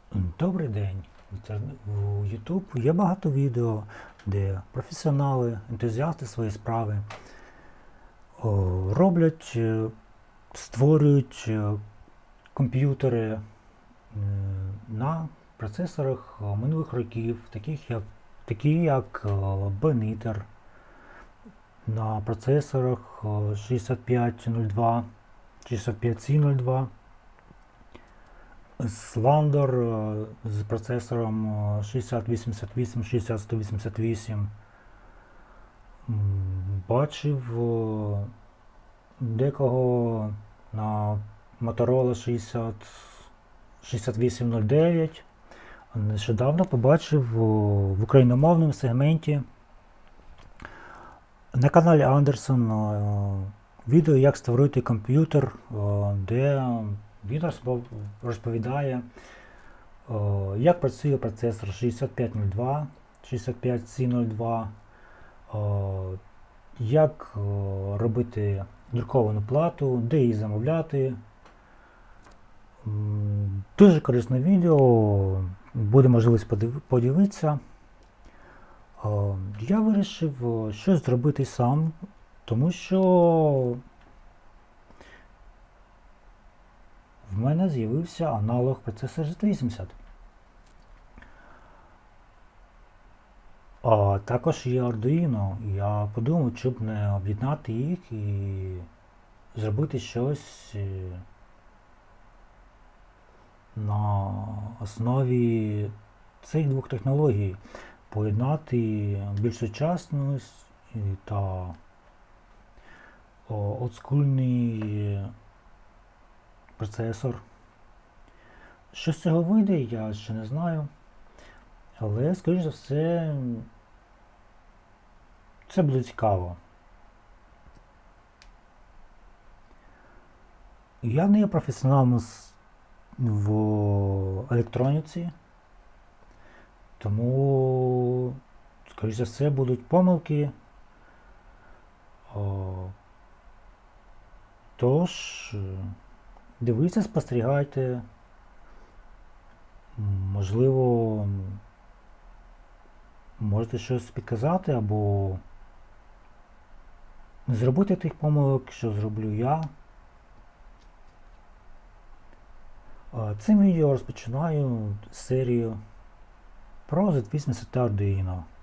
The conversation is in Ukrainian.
Добрий день. У YouTube є багато відео, де професіонали, ентузіасти своєї справи роблять, створюють комп'ютери на процесорах минулих років, такі як Bonitor, на процесорах 6502, 65C02, Slander з процесором 6088, 60188. Бачив декого на Motorola 6809. Нещодавно побачив в україномовному сегменті на каналі Андерсон відео, як створити комп'ютер, де він розповідає, як працює процесор 6502, 65C02, як робити друковану плату, де її замовляти. Дуже корисне відео, буде можливість подивитися. Я вирішив щось зробити сам, тому що в мене з'явився аналог процесора Z80. Також є Arduino. Я подумав, щоб не об'єднати їх і зробити щось на основі цих двох технологій. Поєднати більш сучасність та олдскульний процесор. Що з цього вийде, я ще не знаю. Але, скоріш за все, це буде цікаво. Я не є професіоналом в електроніці, тому, скоріш за все, будуть помилки. Тож, дивіться, спостерігайте. Можливо, можете щось підказати або не зробити тих помилок, що зроблю я. Цим відео розпочинаю серію про Z80 та Arduino.